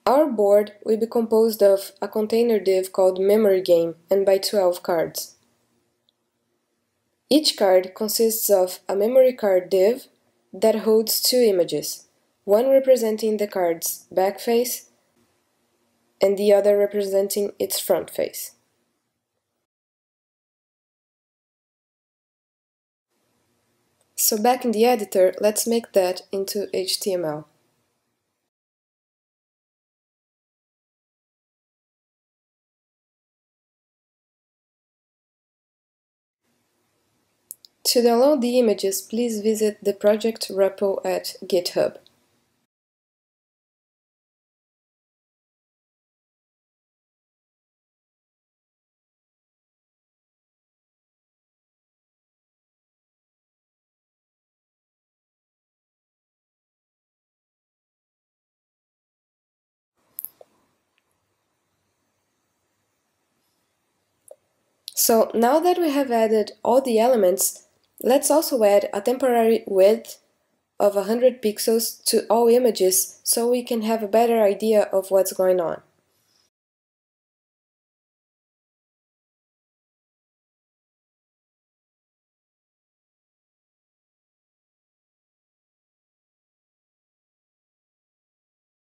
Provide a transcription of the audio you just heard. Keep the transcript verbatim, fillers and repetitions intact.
Our board will be composed of a container div called memory game and by twelve cards. Each card consists of a memory card div that holds two images, one representing the card's back face and the other representing its front face. So back in the editor, let's make that into H T M L. To download the images, please visit the project repo at GitHub. So now that we have added all the elements, let's also add a temporary width of one hundred pixels to all images so we can have a better idea of what's going on.